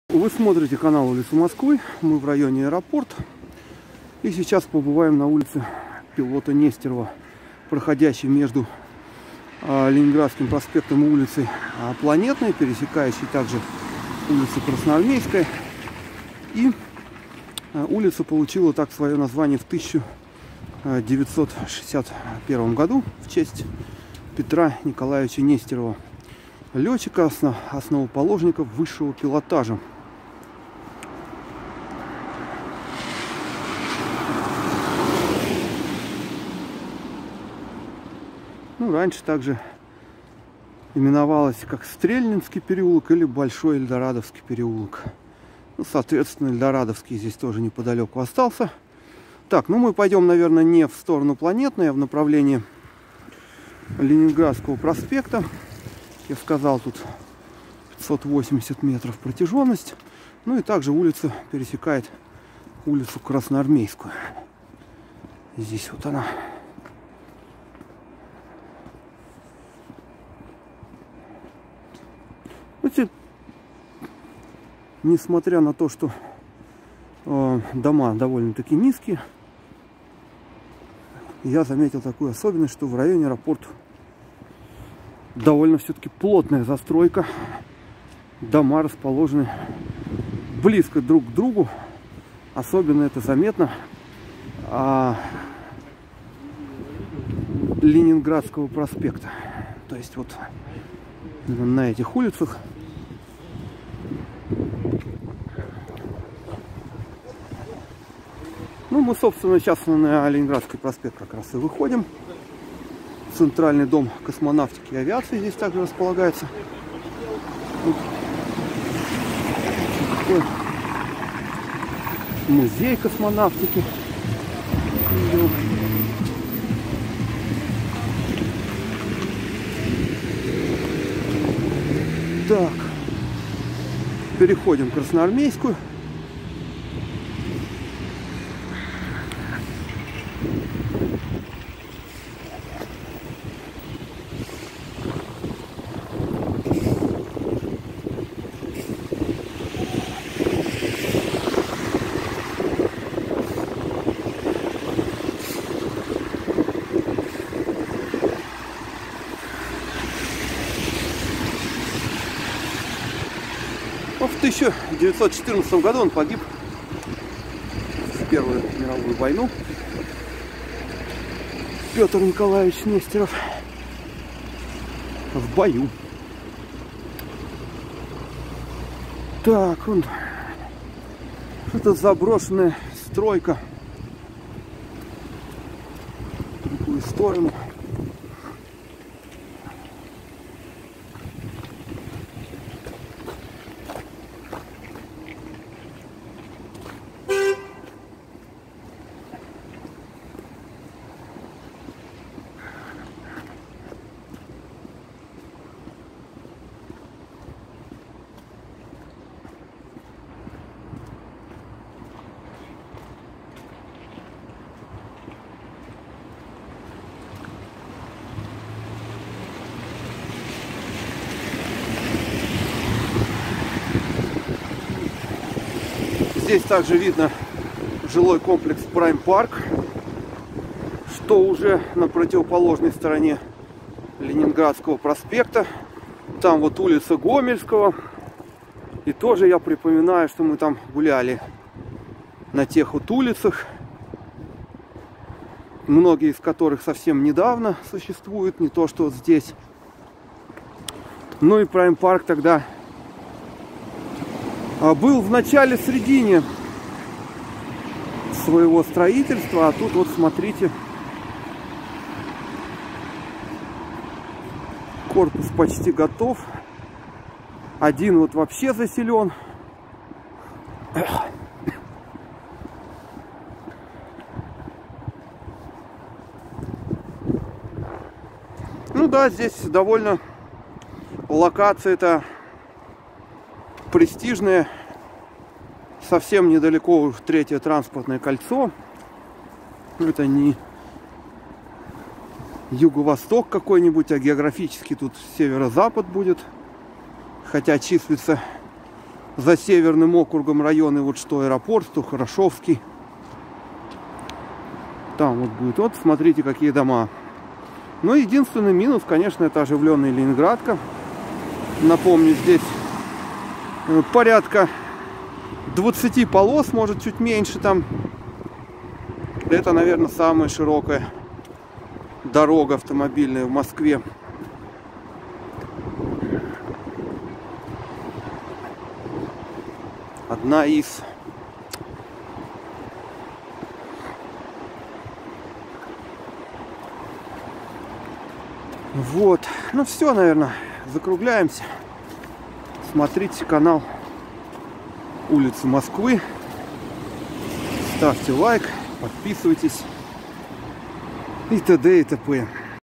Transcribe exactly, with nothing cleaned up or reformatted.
Вы смотрите канал «Улица Москвы». Мы в районе аэропорт. И сейчас побываем на улице Пилота Нестерова, проходящей между а, Ленинградским проспектом и улицей а, Планетной, пересекающей также улицу Красноармейская. И а, улица получила так свое название в тысяча девятьсот шестьдесят первом году в честь Петра Николаевича Нестерова, летчика, основ, основоположника высшего пилотажа. Ну, раньше также именовалось как Стрельнинский переулок или Большой Эльдорадовский переулок. Ну, соответственно, Эльдорадовский здесь тоже неподалеку остался. Так, ну мы пойдем, наверное, не в сторону Планетной, а в направлении Ленинградского проспекта. Я сказал, тут пятьсот восемьдесят метров протяженность. Ну и также улица пересекает улицу Красноармейскую. Здесь вот она. Знаете, несмотря на то, что э, дома довольно-таки низкие, я заметил такую особенность, что в районе аэропорта довольно все-таки плотная застройка. Дома расположены близко друг к другу. Особенно это заметно а, Ленинградского проспекта. То есть вот на этих улицах ну, мы, собственно, сейчас на Ленинградский проспект как раз и выходим. Центральный дом космонавтики и авиации здесь также располагается. Вот такой музей космонавтики. Так, переходим в Красноармейскую. В тысяча девятьсот четырнадцатом году он погиб в Первую мировую войну. Петр Николаевич Нестеров в бою. Так, он это заброшенная стройка в другую сторону. Здесь также видно жилой комплекс Prime Park, что уже на противоположной стороне Ленинградского проспекта. Там вот улица Гомельского. И тоже я припоминаю, что мы там гуляли на тех вот улицах, многие из которых совсем недавно существуют, не то что вот здесь. Ну и Prime Park тогда был в начале-середине своего строительства, а тут вот смотрите, корпус почти готов. Один вот вообще заселен. Ну да, здесь довольно локация-то престижное, совсем недалеко уж третье транспортное кольцо. Это не юго-восток какой-нибудь, а географически тут северо-запад будет. Хотя числится за Северным округом районы, вот что аэропорт, что Хорошевский. Там вот будет. Вот смотрите, какие дома. Но единственный минус, конечно, это оживленная Ленинградка. Напомню, здесь порядка двадцати полос, может чуть меньше там. Это, наверное, самая широкая дорога автомобильная в Москве. Одна из. Вот. Ну все, наверное, закругляемся. Смотрите канал Улицы Москвы. Ставьте лайк, подписывайтесь и т.д. и т.п.